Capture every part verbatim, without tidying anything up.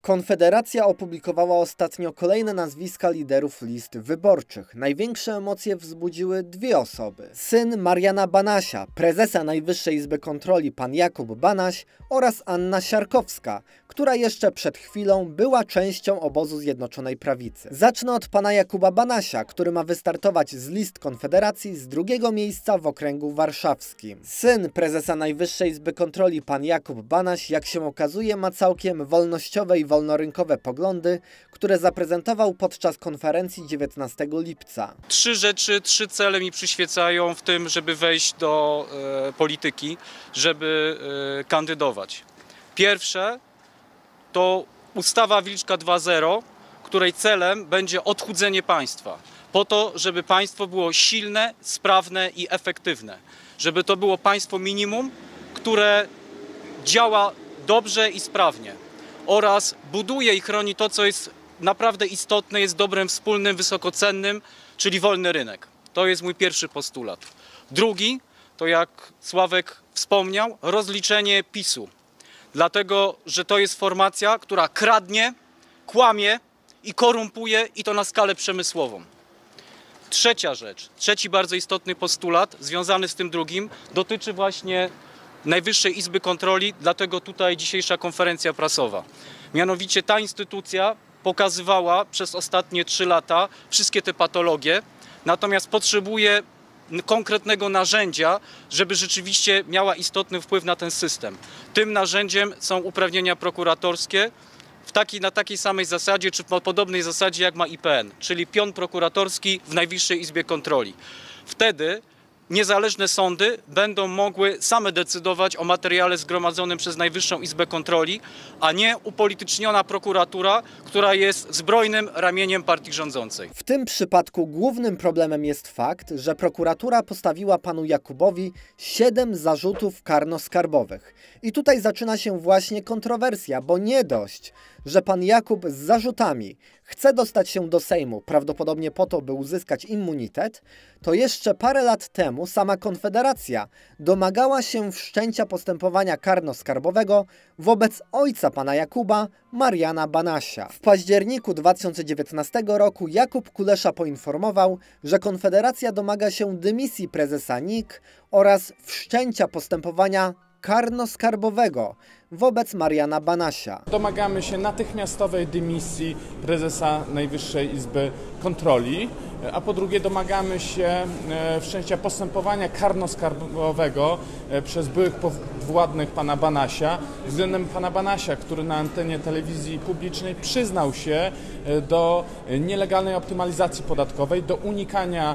Konfederacja opublikowała ostatnio kolejne nazwiska liderów list wyborczych. Największe emocje wzbudziły dwie osoby. Syn Mariana Banasia, prezesa Najwyższej Izby Kontroli pan Jakub Banaś oraz Anna Siarkowska, która jeszcze przed chwilą była częścią obozu Zjednoczonej Prawicy. Zacznę od pana Jakuba Banasia, który ma wystartować z list Konfederacji z drugiego miejsca w okręgu warszawskim. Syn prezesa Najwyższej Izby Kontroli pan Jakub Banaś, jak się okazuje, ma całkiem wolnościowe i wolnorynkowe poglądy, które zaprezentował podczas konferencji dziewiętnastego lipca. Trzy rzeczy, trzy cele mi przyświecają w tym, żeby wejść do e, polityki, żeby e, kandydować. Pierwsze to ustawa Wilczka dwa zero, której celem będzie odchudzenie państwa. Po to, żeby państwo było silne, sprawne i efektywne. Żeby to było państwo minimum, które działa dobrze i sprawnie. Oraz buduje i chroni to, co jest naprawdę istotne, jest dobrem wspólnym, wysokocennym, czyli wolny rynek. To jest mój pierwszy postulat. Drugi, to jak Sławek wspomniał, rozliczenie PiSu. Dlatego, że to jest formacja, która kradnie, kłamie i korumpuje, i to na skalę przemysłową. Trzecia rzecz, trzeci bardzo istotny postulat związany z tym drugim dotyczy właśnie Najwyższej Izby Kontroli, dlatego tutaj dzisiejsza konferencja prasowa. Mianowicie ta instytucja pokazywała przez ostatnie trzy lata wszystkie te patologie, natomiast potrzebuje konkretnego narzędzia, żeby rzeczywiście miała istotny wpływ na ten system. Tym narzędziem są uprawnienia prokuratorskie w takiej, na takiej samej zasadzie, czy po podobnej zasadzie jak ma I P N, czyli pion prokuratorski w Najwyższej Izbie Kontroli. Wtedy niezależne sądy będą mogły same decydować o materiale zgromadzonym przez Najwyższą Izbę Kontroli, a nie upolityczniona prokuratura, która jest zbrojnym ramieniem partii rządzącej. W tym przypadku głównym problemem jest fakt, że prokuratura postawiła panu Jakubowi siedem zarzutów karno-skarbowych. I tutaj zaczyna się właśnie kontrowersja, bo nie dość, że pan Jakub z zarzutami chce dostać się do Sejmu, prawdopodobnie po to, by uzyskać immunitet, to jeszcze parę lat temu sama Konfederacja domagała się wszczęcia postępowania karno-skarbowego wobec ojca pana Jakuba, Mariana Banasia. W październiku dwa tysiące dziewiętnastego roku Jakub Kulesza poinformował, że Konfederacja domaga się dymisji prezesa N I K oraz wszczęcia postępowania karno-skarbowego wobec Mariana Banasia. Domagamy się natychmiastowej dymisji prezesa Najwyższej Izby Kontroli, a po drugie domagamy się wszczęcia postępowania karno-skarbowego przez byłych podwładnych pana Banasia względem pana Banasia, który na antenie telewizji publicznej przyznał się do nielegalnej optymalizacji podatkowej, do unikania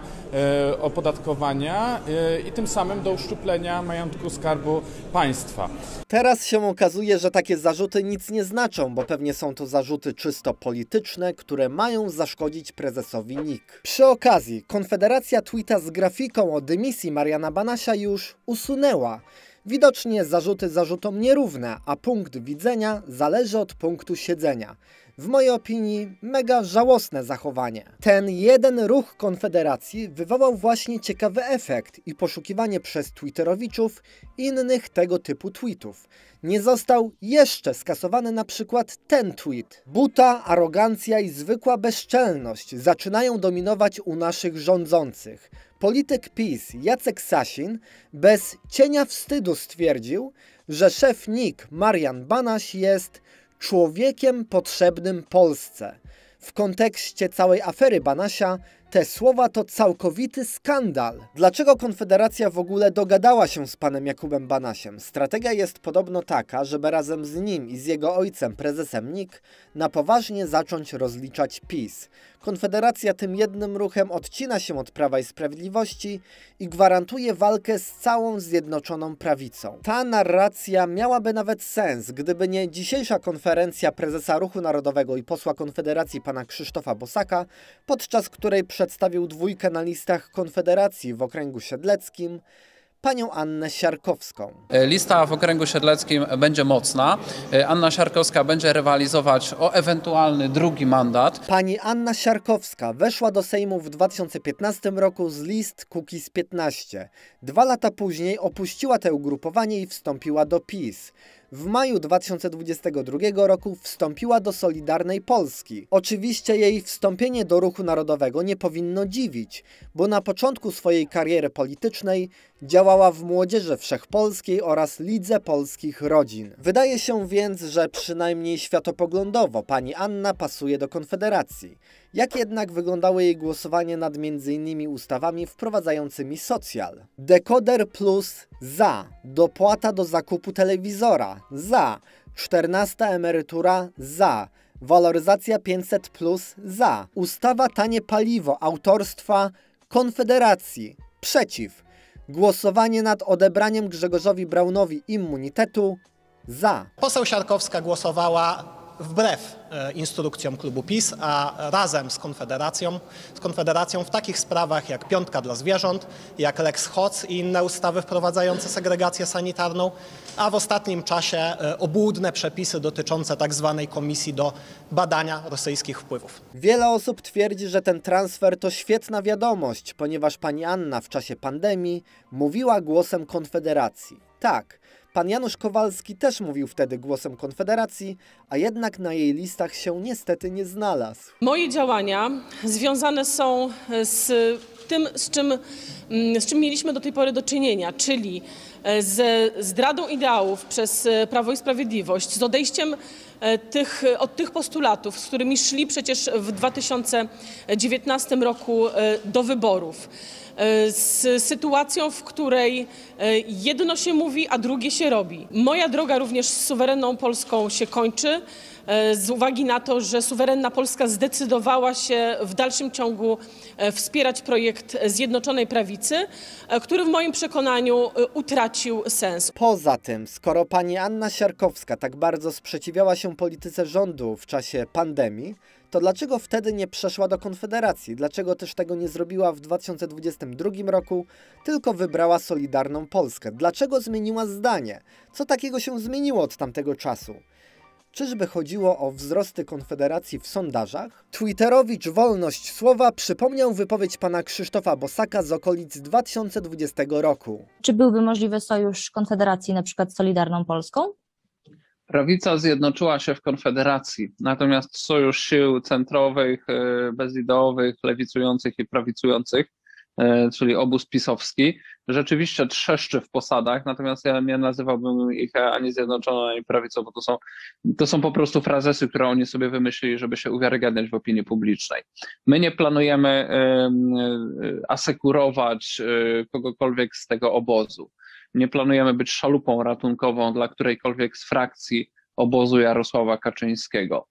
opodatkowania i tym samym do uszczuplenia majątku Skarbu Państwa. Teraz się okazuje, że takie zarzuty nic nie znaczą, bo pewnie są to zarzuty czysto polityczne, które mają zaszkodzić prezesowi N I K. Przy okazji, Konfederacja tweeta z grafiką o dymisji Mariana Banasia już usunęła. Widocznie zarzuty zarzutom nierówne, a punkt widzenia zależy od punktu siedzenia. W mojej opinii mega żałosne zachowanie. Ten jeden ruch Konfederacji wywołał właśnie ciekawy efekt i poszukiwanie przez twitterowiczów innych tego typu tweetów. Nie został jeszcze skasowany na przykład ten tweet. Buta, arogancja i zwykła bezczelność zaczynają dominować u naszych rządzących. Polityk PiS Jacek Sasin bez cienia wstydu stwierdził, że szef N I K Marian Banaś jest człowiekiem potrzebnym Polsce. W kontekście całej afery Banasia te słowa to całkowity skandal. Dlaczego Konfederacja w ogóle dogadała się z panem Jakubem Banasiem? Strategia jest podobno taka, żeby razem z nim i z jego ojcem, prezesem N I K, na poważnie zacząć rozliczać PiS. Konfederacja tym jednym ruchem odcina się od Prawa i Sprawiedliwości i gwarantuje walkę z całą Zjednoczoną Prawicą. Ta narracja miałaby nawet sens, gdyby nie dzisiejsza konferencja prezesa Ruchu Narodowego i posła Konfederacji pana Krzysztofa Bosaka, podczas której przedstawił dwójkę na listach Konfederacji w okręgu siedleckim, panią Annę Siarkowską. Lista w okręgu siedleckim będzie mocna. Anna Siarkowska będzie rywalizować o ewentualny drugi mandat. Pani Anna Siarkowska weszła do Sejmu w dwa tysiące piętnastym roku z list Kukiz piętnaście. Dwa lata później opuściła to ugrupowanie i wstąpiła do PiS. W maju dwa tysiące dwudziestego drugiego roku wstąpiła do Solidarnej Polski. Oczywiście jej wstąpienie do Ruchu Narodowego nie powinno dziwić, bo na początku swojej kariery politycznej działała w Młodzieży Wszechpolskiej oraz Lidze Polskich Rodzin. Wydaje się więc, że przynajmniej światopoglądowo pani Anna pasuje do Konfederacji. Jak jednak wyglądało jej głosowanie nad między innymi ustawami wprowadzającymi socjal? Dekoder plus za, dopłata do zakupu telewizora za, czternasta emerytura za, waloryzacja pięćset plus za, ustawa tanie paliwo autorstwa Konfederacji przeciw, głosowanie nad odebraniem Grzegorzowi Braunowi immunitetu za. Poseł Siarkowska głosowała wbrew e, instrukcjom klubu PiS, a razem z Konfederacją, z Konfederacją w takich sprawach jak piątka dla zwierząt, jak Lex Hoc i inne ustawy wprowadzające segregację sanitarną, a w ostatnim czasie e, obłudne przepisy dotyczące tak zwanej komisji do badania rosyjskich wpływów. Wiele osób twierdzi, że ten transfer to świetna wiadomość, ponieważ pani Anna w czasie pandemii mówiła głosem Konfederacji. Tak, pan Janusz Kowalski też mówił wtedy głosem Konfederacji, a jednak na jej listach się niestety nie znalazł. Moje działania związane są z tym, z czym, z czym mieliśmy do tej pory do czynienia, czyli ze zdradą ideałów przez Prawo i Sprawiedliwość, z odejściem tych, od tych postulatów, z którymi szli przecież w dwa tysiące dziewiętnastym roku do wyborów. Z sytuacją, w której jedno się mówi, a drugie się robi. Moja droga również z suwerenną Polską się kończy, z uwagi na to, że suwerenna Polska zdecydowała się w dalszym ciągu wspierać projekt Zjednoczonej Prawicy, który w moim przekonaniu utracił sens. Poza tym, skoro pani Anna Siarkowska tak bardzo sprzeciwiała się polityce rządu w czasie pandemii, to dlaczego wtedy nie przeszła do Konfederacji? Dlaczego też tego nie zrobiła w dwa tysiące dwudziestym drugim roku, tylko wybrała Solidarną Polskę? Dlaczego zmieniła zdanie? Co takiego się zmieniło od tamtego czasu? Czyżby chodziło o wzrosty Konfederacji w sondażach? Twitterowicz Wolność Słowa przypomniał wypowiedź pana Krzysztofa Bosaka z okolic dwa tysiące dwudziestego roku. Czy byłby możliwy sojusz Konfederacji na przykład z Solidarną Polską? Prawica zjednoczyła się w Konfederacji, natomiast sojusz sił centrowych, bezideowych, lewicujących i prawicujących, czyli obóz pisowski, rzeczywiście trzeszczy w posadach, natomiast ja nie nazywałbym ich ani zjednoczoną, ani prawicą, bo to są, to są po prostu frazesy, które oni sobie wymyślili, żeby się uwiarygadniać w opinii publicznej. My nie planujemy asekurować kogokolwiek z tego obozu. Nie planujemy być szalupą ratunkową dla którejkolwiek z frakcji obozu Jarosława Kaczyńskiego.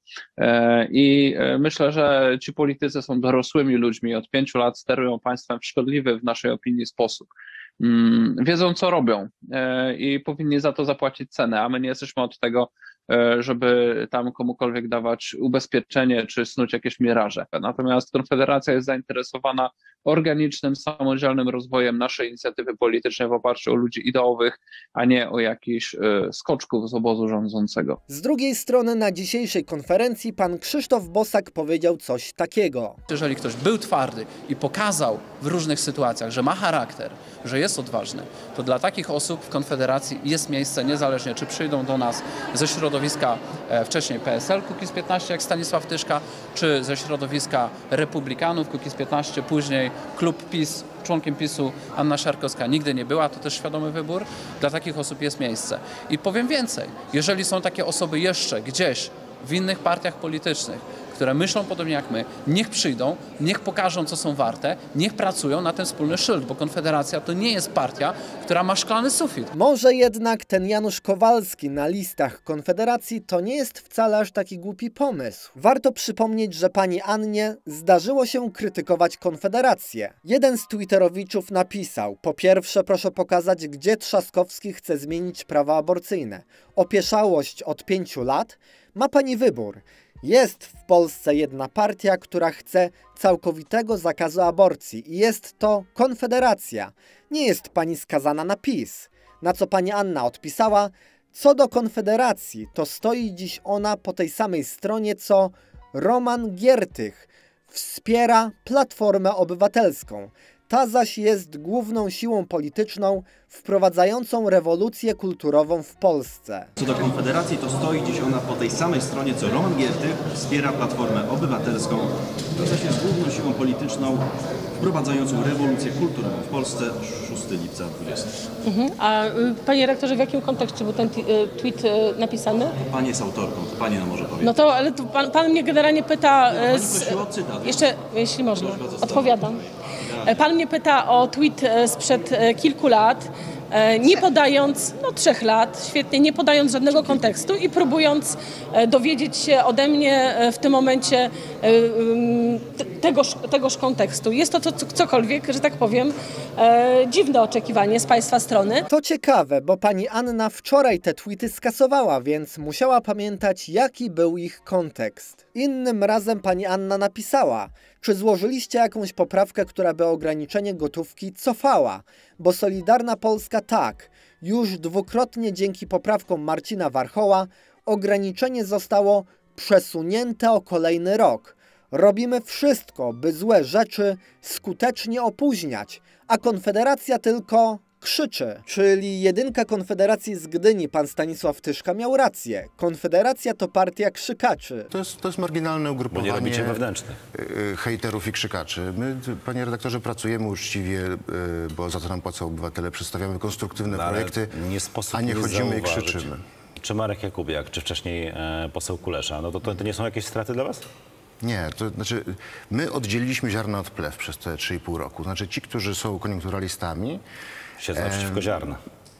I myślę, że ci politycy są dorosłymi ludźmi, od pięciu lat sterują państwem w szkodliwy w naszej opinii sposób. Wiedzą, co robią i powinni za to zapłacić cenę, a my nie jesteśmy od tego, żeby tam komukolwiek dawać ubezpieczenie czy snuć jakieś miraże. Natomiast Konfederacja jest zainteresowana organicznym, samodzielnym rozwojem naszej inicjatywy politycznej w oparciu o ludzi ideowych, a nie o jakichś skoczków z obozu rządzącego. Z drugiej strony na dzisiejszej konferencji pan Krzysztof Bosak powiedział coś takiego. Jeżeli ktoś był twardy i pokazał w różnych sytuacjach, że ma charakter, że jest odważny, to dla takich osób w Konfederacji jest miejsce, niezależnie czy przyjdą do nas ze środowiska e, wcześniej P S L Kukiz piętnaście jak Stanisław Tyszka, czy ze środowiska Republikanów Kukiz piętnaście, później klub PiS, członkiem PiSu Anna Siarkowska nigdy nie była, to też świadomy wybór. Dla takich osób jest miejsce. I powiem więcej, jeżeli są takie osoby jeszcze gdzieś w innych partiach politycznych, które myślą podobnie jak my, niech przyjdą, niech pokażą, co są warte, niech pracują na ten wspólny szyld, bo Konfederacja to nie jest partia, która ma szklany sufit. Może jednak ten Janusz Kowalski na listach Konfederacji to nie jest wcale aż taki głupi pomysł. Warto przypomnieć, że pani Annie zdarzyło się krytykować Konfederację. Jeden z twitterowiczów napisał: po pierwsze proszę pokazać, gdzie Trzaskowski chce zmienić prawa aborcyjne. Opieszałość od pięciu lat? Ma pani wybór. Jest w Polsce jedna partia, która chce całkowitego zakazu aborcji i jest to Konfederacja. Nie jest pani skazana na PiS. Na co pani Anna odpisała: co do Konfederacji, to stoi dziś ona po tej samej stronie co Roman Giertych. Wspiera Platformę Obywatelską. Ta zaś jest główną siłą polityczną wprowadzającą rewolucję kulturową w Polsce. Co do Konfederacji, to stoi dziś ona po tej samej stronie, co Roman Giertych wspiera Platformę Obywatelską, która zaś jest główną siłą polityczną wprowadzającą rewolucję kulturową w Polsce. szóstego lipca dwudziestego. Mhm. A y, panie rektorze, w jakim kontekście był ten y, tweet y, napisany? Pani jest autorką, to pani nam może powiedzieć. No to, ale to pan, pan mnie generalnie pyta... Pani z, prosiła o cytat. jeszcze, jeśli można, odpowiadam. Pan mnie pyta o tweet sprzed kilku lat, nie podając, no trzech lat, świetnie, nie podając żadnego kontekstu i próbując dowiedzieć się ode mnie w tym momencie tegoż, tegoż kontekstu. Jest to co, cokolwiek, że tak powiem, dziwne oczekiwanie z państwa strony. To ciekawe, bo pani Anna wczoraj te tweety skasowała, więc musiała pamiętać, jaki był ich kontekst. Innym razem pani Anna napisała: czy złożyliście jakąś poprawkę, która by ograniczenie gotówki cofała? Bo Solidarna Polska tak, już dwukrotnie dzięki poprawkom Marcina Warchoła ograniczenie zostało przesunięte o kolejny rok. Robimy wszystko, by złe rzeczy skutecznie opóźniać, a Konfederacja tylko krzyczy. Czyli jedynka Konfederacji z Gdyni, pan Stanisław Tyszka, miał rację. Konfederacja to partia krzykaczy. To jest, to jest marginalne ugrupowanie. Bo nie robicie wewnętrznych hejterów i krzykaczy. My, panie redaktorze, pracujemy uczciwie, bo za to nam płacą obywatele, przedstawiamy konstruktywne no, projekty, nie sposób a nie nie chodzimy i zauważyć. krzyczymy. Czy Marek Jakubiak, czy wcześniej e, poseł Kulesza, no to, to, to nie są jakieś straty dla was? Nie, to znaczy my oddzieliliśmy ziarno od plew przez te trzy i pół roku. Znaczy ci, którzy są koniunkturalistami, siedzą przeciwko ziarna.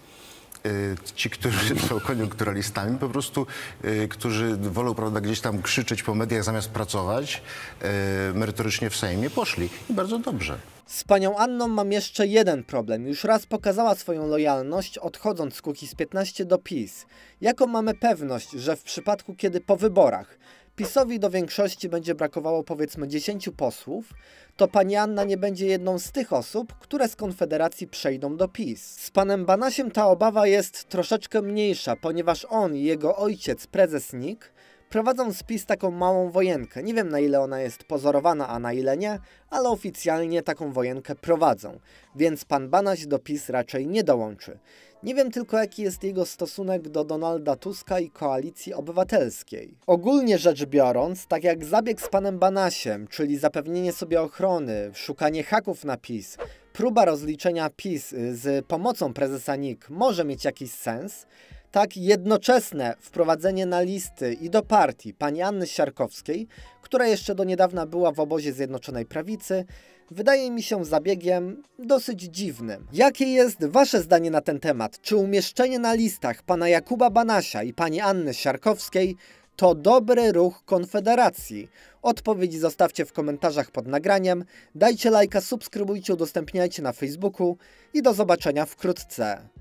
Ci, którzy są koniunkturalistami, po prostu, y, którzy wolą, prawda, gdzieś tam krzyczeć po mediach zamiast pracować, y, merytorycznie w Sejmie, poszli. I bardzo dobrze. Z panią Anną mam jeszcze jeden problem. Już raz pokazała swoją lojalność, odchodząc z Kukiz piętnaście do PiS. Jaką mamy pewność, że w przypadku, kiedy po wyborach PiS-owi do większości będzie brakowało powiedzmy dziesięciu posłów, to pani Anna nie będzie jedną z tych osób, które z Konfederacji przejdą do PiS. Z panem Banasiem ta obawa jest troszeczkę mniejsza, ponieważ on i jego ojciec, prezes N I K, prowadzą z PiS taką małą wojenkę. Nie wiem, na ile ona jest pozorowana, a na ile nie, ale oficjalnie taką wojenkę prowadzą. Więc pan Banaś do PiS raczej nie dołączy. Nie wiem tylko, jaki jest jego stosunek do Donalda Tuska i Koalicji Obywatelskiej. Ogólnie rzecz biorąc, tak jak zabieg z panem Banasiem, czyli zapewnienie sobie ochrony, szukanie haków na PiS, próba rozliczenia PiS z pomocą prezesa N I K może mieć jakiś sens, tak jednoczesne wprowadzenie na listy i do partii pani Anny Siarkowskiej, która jeszcze do niedawna była w obozie Zjednoczonej Prawicy, wydaje mi się zabiegiem dosyć dziwnym. Jakie jest wasze zdanie na ten temat? Czy umieszczenie na listach pana Jakuba Banasia i pani Anny Siarkowskiej to dobry ruch Konfederacji? Odpowiedzi zostawcie w komentarzach pod nagraniem, dajcie lajka, subskrybujcie, udostępniajcie na Facebooku i do zobaczenia wkrótce.